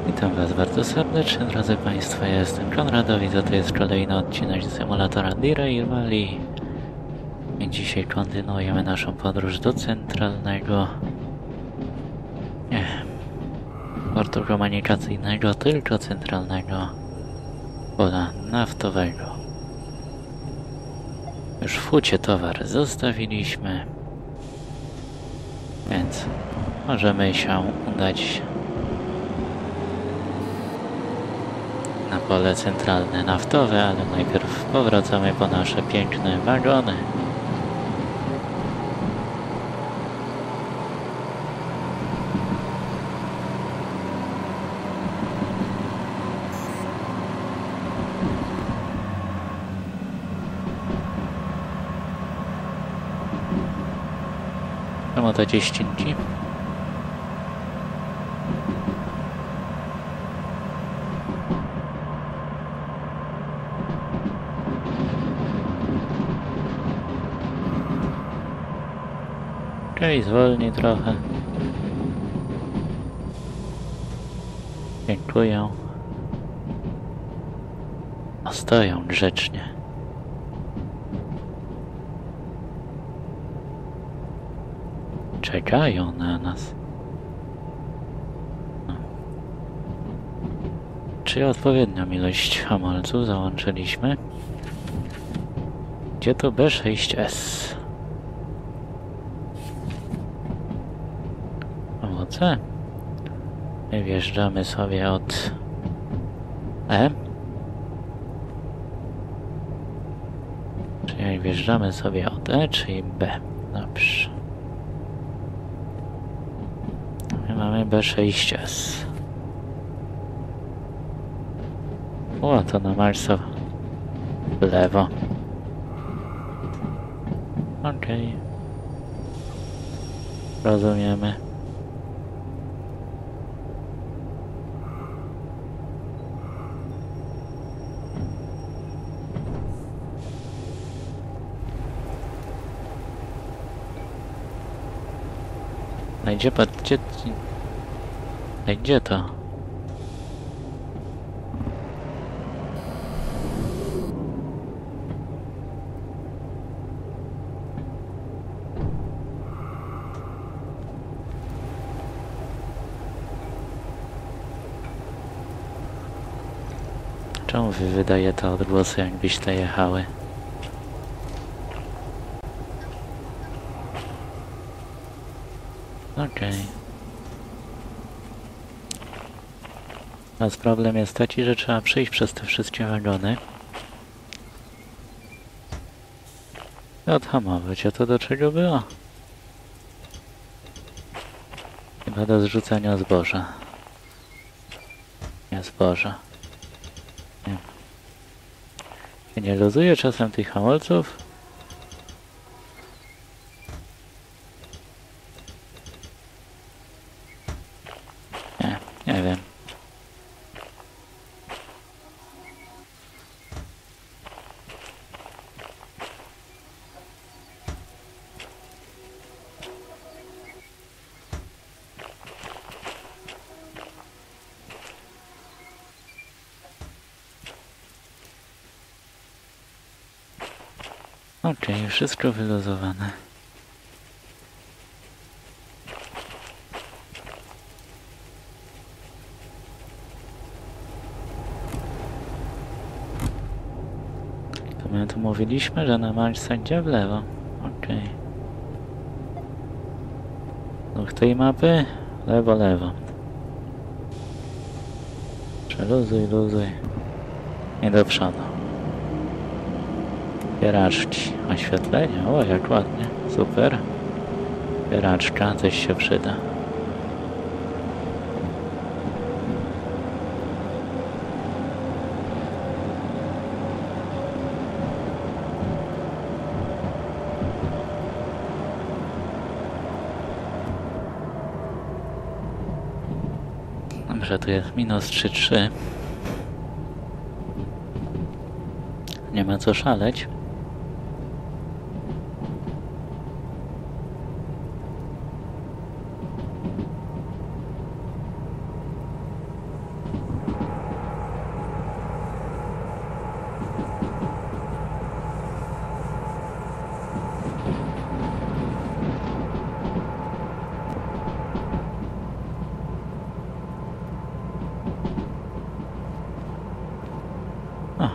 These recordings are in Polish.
Witam Was bardzo serdecznie, drodzy Państwo. Ja jestem Konradowicz, a to jest kolejny odcinek symulatora Deer Valley. I dzisiaj kontynuujemy naszą podróż do centralnego... portu komunikacyjnego, tylko centralnego pola naftowego. Już w hucie towar zostawiliśmy, więc możemy się udać na pole centralne naftowe, ale najpierw powracamy po nasze piękne wagony. Czemu to gdzieś ścinci? Okej, zwolnij trochę. Dziękuję. A stoją grzecznie. Czekają na nas. Czy odpowiednią ilość hamulców załączyliśmy? Gdzie to B6S? Owoce? My wjeżdżamy sobie od E. Czyli wjeżdżamy sobie od E, czyli B. Dobrze. My mamy B6S. O, to na Marsa w lewo. Okej. Rozumiemy. No gdzie to? Czemu wydaje to odgłosy, jakbyście jechały? Okej. Teraz problem jest taki, że trzeba przejść przez te wszystkie wagony. I odhamować. A to do czego było? Chyba do zrzucenia zboża. Nie zboża. Nie. Nie luzuje czasem tych hamulców? Nie wiem. Okej, wszystko wyluzowane. To my tu mówiliśmy, że na Marsa idzie w lewo. Okej. Ruch tej mapy? Lewo, lewo. Przeluzuj, luzuj. Nie do przodu. Bieraczki. Oświetlenie. O, jak ładnie. Super. Bieraczka. Coś się przyda. Dobrze, tu jest minus 3,3. Nie ma co szaleć.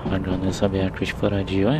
wagony sobie jakoś poradziły.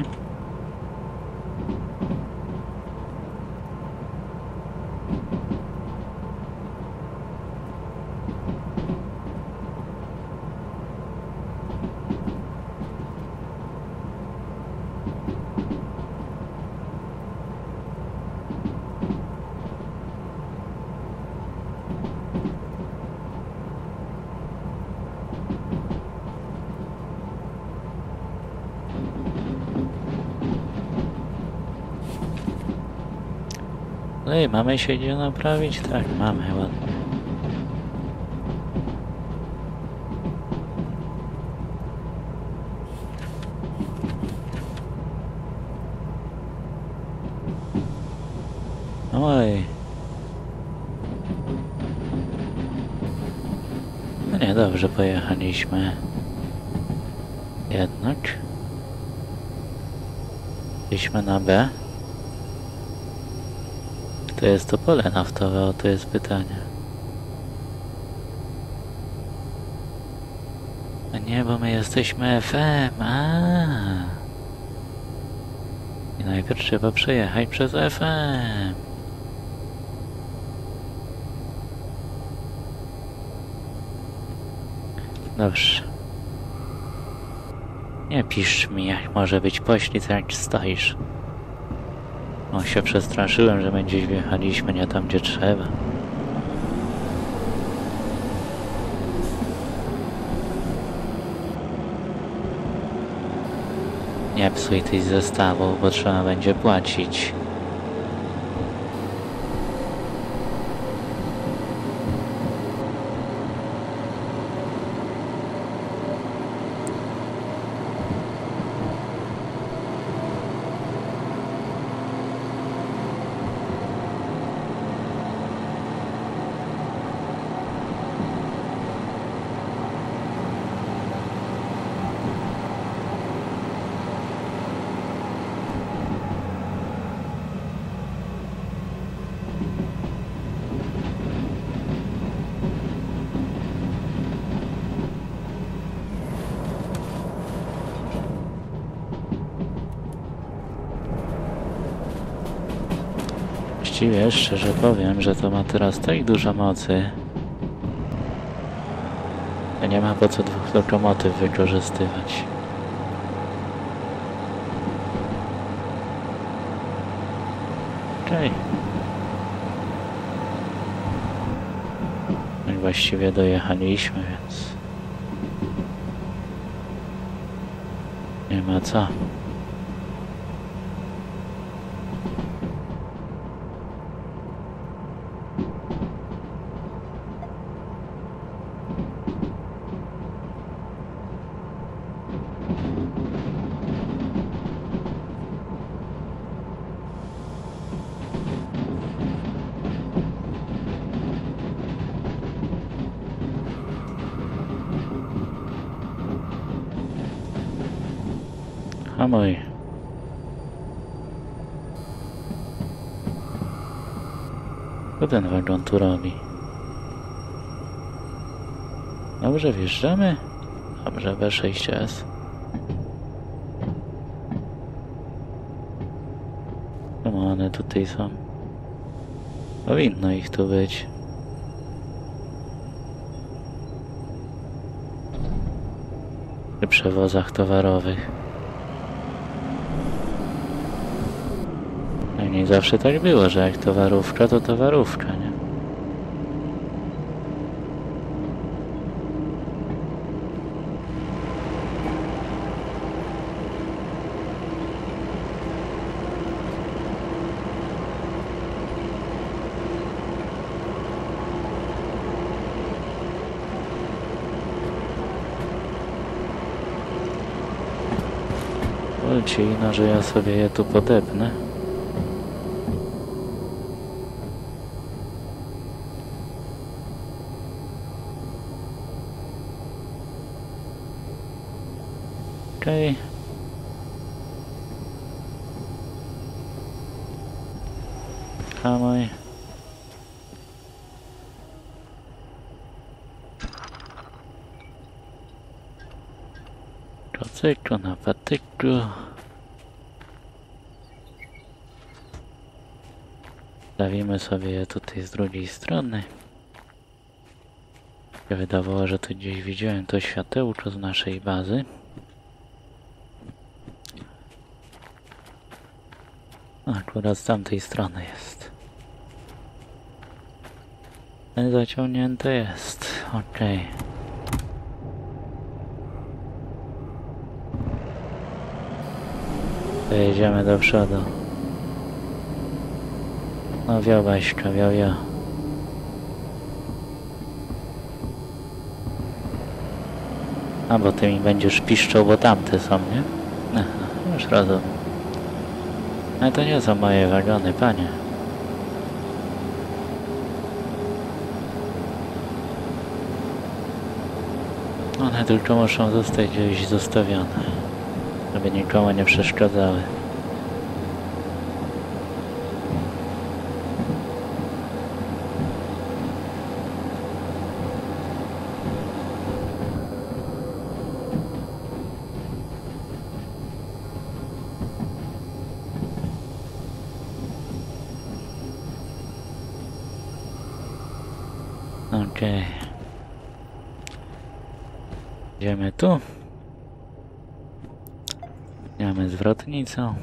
No i mamy się gdzie naprawić? Tak, mamy, ładnie. Oj. No nie, dobrze pojechaliśmy. Jednak. Byliśmy na B. To jest to pole naftowe, o to jest pytanie. A nie, bo my jesteśmy FM, I najpierw trzeba przejechać przez FM. Dobrze. Nie pisz mi, jak może być poślizg, jak stoisz. O, się przestraszyłem, że gdzieś wjechaliśmy nie tam, gdzie trzeba. Nie psuj tych zestawów, bo trzeba będzie płacić. Właściwie szczerze powiem, że to ma teraz tak dużo mocy, że nie ma po co 2 lokomotyw wykorzystywać. Okej. No i właściwie dojechaliśmy, więc nie ma co. Hamuj. Co ten wagon tu robi? Dobrze, wjeżdżamy? Dobrze, B6S. Czemu one tutaj są? Powinno ich tu być. Przy przewozach towarowych. No i nie zawsze tak było, że jak towarówka, to towarówka, nie? Wolcie ino, że ja sobie je tu podepnę. Okej. Hamuj. patyku, na patyku. Stawimy sobie je tutaj z drugiej strony. Się wydawało, że tu gdzieś widziałem to światełko z naszej bazy. Akurat z tamtej strony jest. Zaciągnięte jest. Okej. To jedziemy do przodu. No wio, Baśka, wio. A bo ty mi będziesz piszczał, bo tamte są, nie? Aha, już rozumiem. Ale to nie są moje wagony, panie. One tylko muszą zostać gdzieś zostawione, żeby nikomu nie przeszkadzały. Okej. Idziemy tu. Mamy zwrotnicą.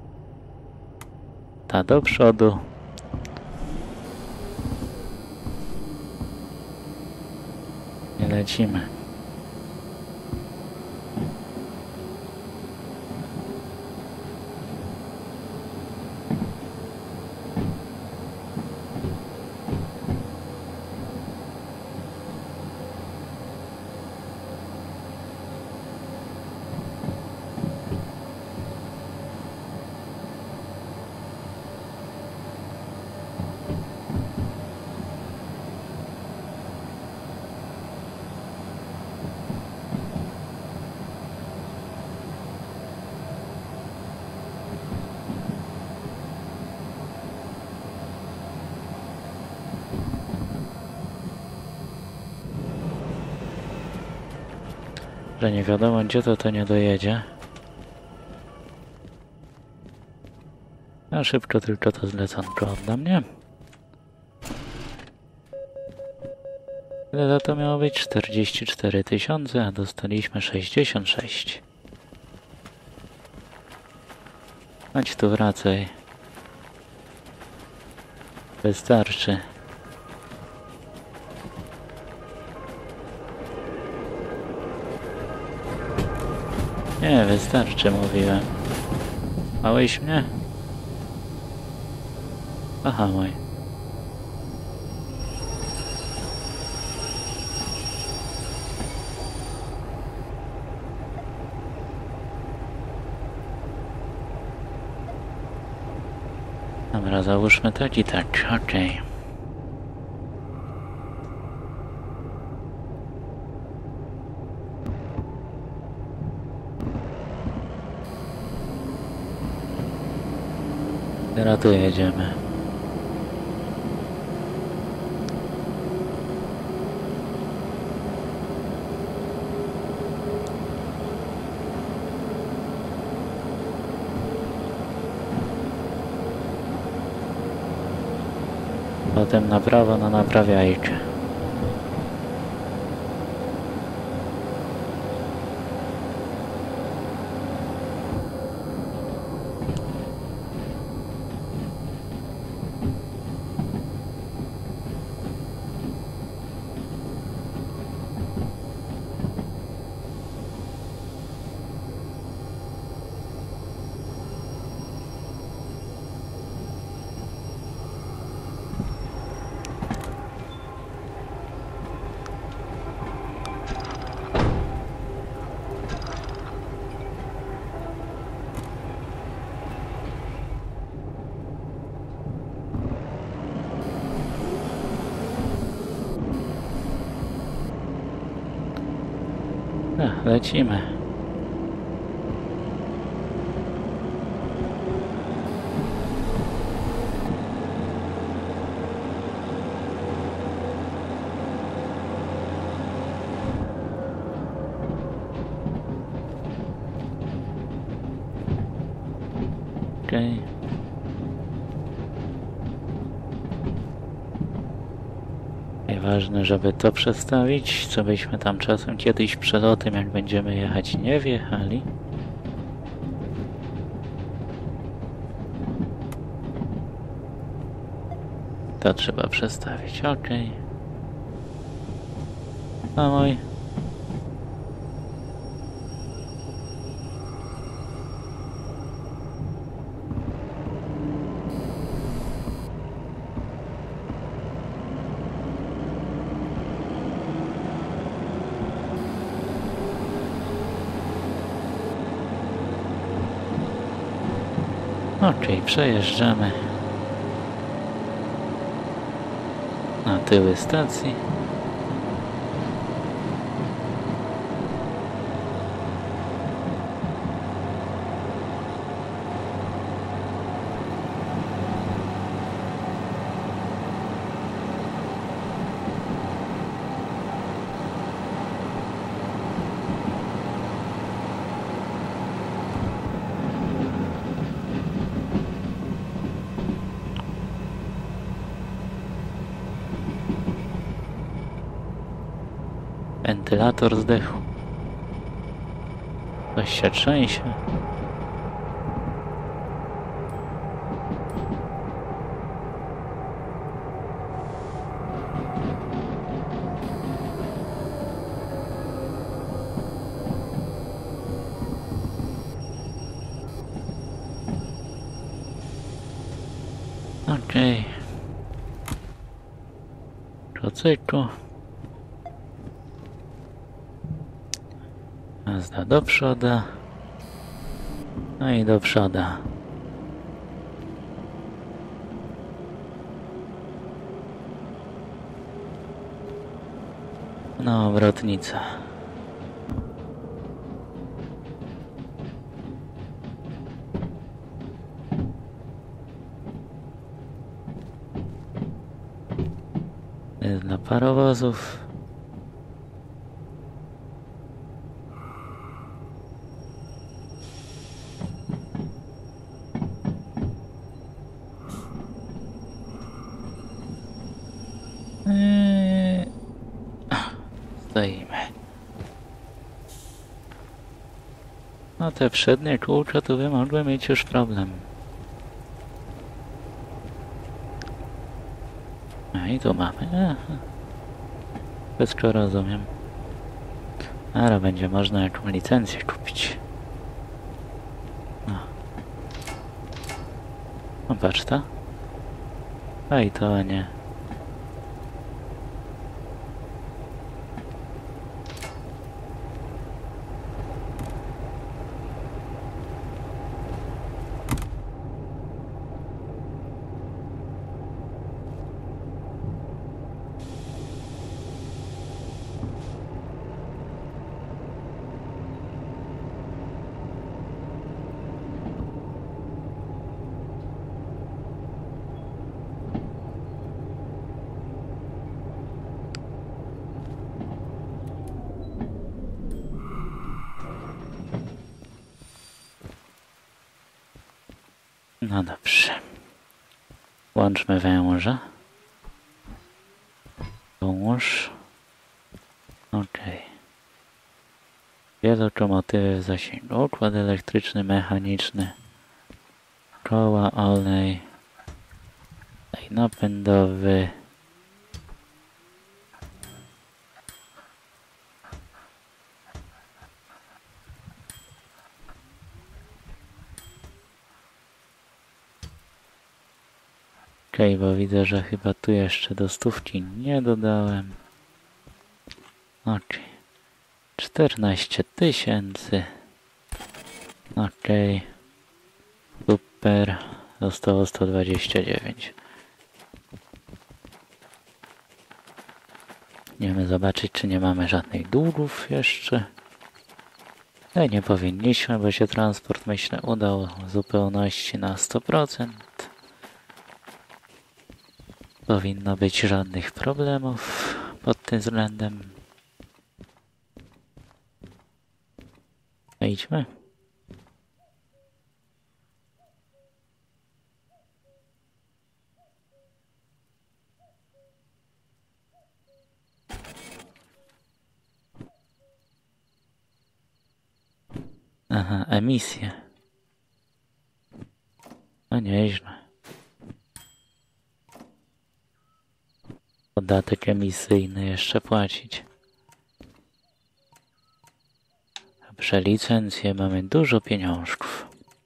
Ta do przodu. I lecimy. Że nie wiadomo gdzie to nie dojedzie. A szybko tylko to zlecanko oddam, nie? Ile za to miało być? 44 000, a dostaliśmy 66. Chodź tu, wracaj. Wystarczy. Nie, wystarczy, mówiłem. Małeś mnie? Aha, mój. Dobra, załóżmy tak i tak, okej. Teraz tu jedziemy. Potem na prawo na naprawiajkę. Lecimy. ważne, żeby to przestawić, co byśmy tam czasem kiedyś przelotem, jak będziemy jechać, nie wjechali. To trzeba przestawić, ok. Hamuj. Ok, przejeżdżamy na tyły stacji. Wentylator zdechł. Coś się trzęsie. Okej. Kocyku. Jazda do przodu. No i do przodu. No, obrotnica. Jest dla parowozów. Stoimy. No te przednie kółka to by mogły mieć już problem. No i tu mamy. Wszystko rozumiem. Ale będzie można jaką licencję kupić. No. No patrz to. A i to nie. No dobrze. Włączmy węża. Włącz. Ok. Dwie lokomotywy w zasięgu. Układ elektryczny, mechaniczny. Koła, olej. Napędowy. Okej, bo widzę, że chyba tu jeszcze do stówki nie dodałem. Okej. 14 000. Okej. Super. Zostało 129. Idziemy zobaczyć, czy nie mamy żadnych długów jeszcze. No nie powinniśmy, bo się transport, myślę, udał w zupełności na 100%. Powinno być żadnych problemów pod tym względem. Wejdźmy. Aha, emisje. No nieźle. Podatek emisyjny jeszcze płacić. A przy licencję mamy dużo pieniążków.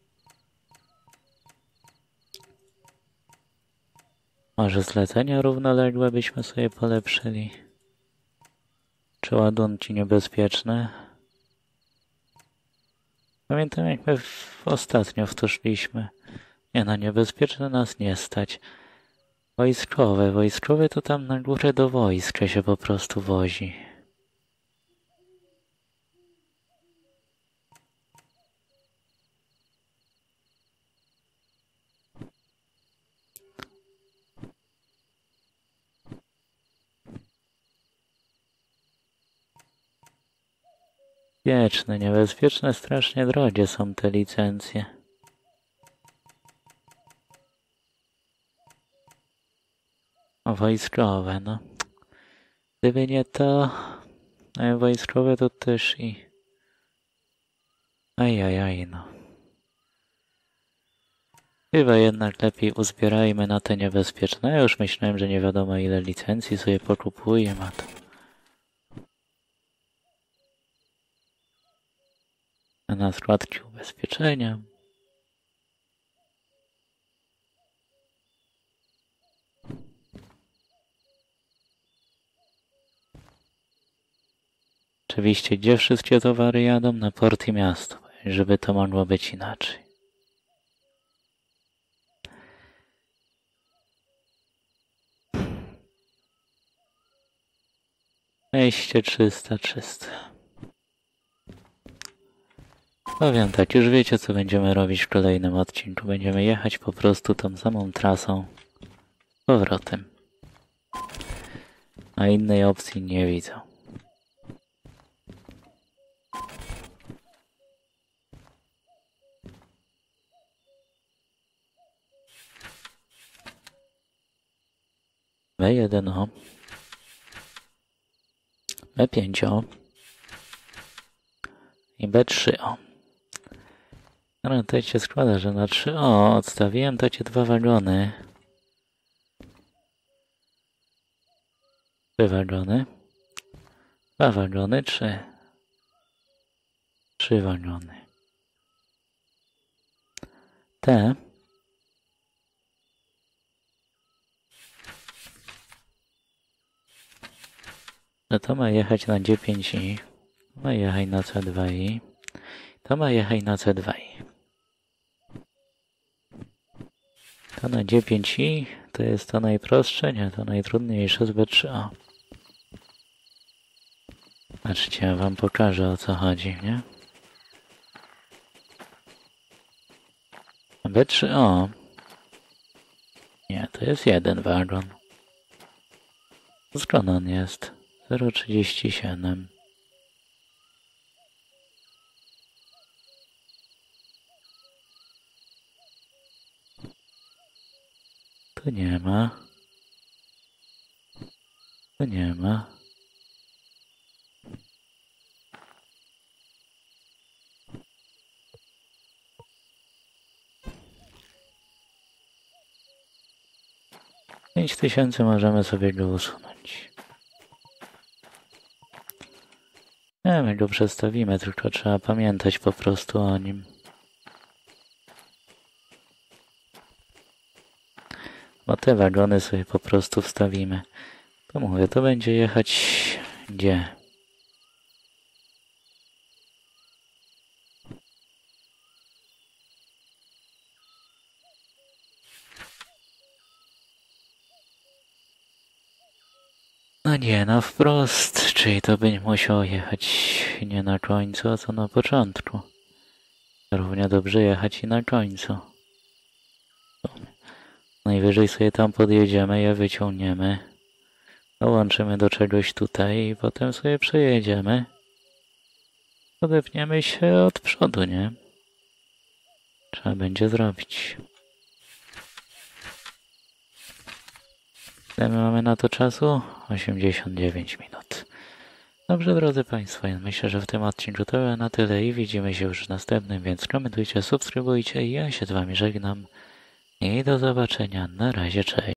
Może zlecenia równoległe byśmy sobie polepszyli? Czy ładunki niebezpieczne? Pamiętam, jak my ostatnio w to szliśmy. Nie no, niebezpieczne nas nie stać. Wojskowe to tam na górę do wojska się po prostu wozi. Wieczne, niebezpieczne, strasznie drogie są te licencje. O, wojskowe, no. Gdyby nie to, wojskowe to też i... Ajajaj, no. Chyba jednak lepiej uzbierajmy na te niebezpieczne. Ja już myślałem, że nie wiadomo ile licencji sobie pokupuję, a to... A na składki ubezpieczenia. Oczywiście, gdzie wszystkie towary jadą? Na port i miasto, żeby to mogło być inaczej. Wejście 300. Powiem tak, już wiecie co będziemy robić w kolejnym odcinku. Będziemy jechać po prostu tą samą trasą z powrotem. A innej opcji nie widzę. B1 B5 i B3 No to się składa, że na 3 odstawiłem takie 2 wagony. 3 wagony. 2 wagony, 3. 3 wagony. Te. No to ma jechać na D5i. Ma jechać na C2i. To ma jechać na C2i. To na D5i to jest to najprostsze, nie, to najtrudniejsze z B3A. Patrzcie, ja wam pokażę o co chodzi, nie? B3O. Nie, to jest jeden wagon. Skąd on jest? 0,37. Tu nie ma. Tu nie ma. $5000 możemy sobie go usunąć. Nie, my go przestawimy, tylko trzeba pamiętać po prostu o nim. Bo te wagony sobie po prostu wstawimy. To mówię, to będzie jechać gdzie? No nie, no wprost, czyli to będzie musiał jechać nie na końcu, a co na początku. Równie dobrze jechać i na końcu. Najwyżej sobie tam podjedziemy, je wyciągniemy, dołączymy do czegoś tutaj i potem sobie przejedziemy. Odepniemy się od przodu, nie? Trzeba będzie zrobić. Ile my mamy na to czasu? 89 minut. Dobrze, drodzy Państwo, ja myślę, że w tym odcinku to było na tyle i widzimy się już w następnym, więc komentujcie, subskrybujcie i ja się z Wami żegnam i do zobaczenia. Na razie, cześć.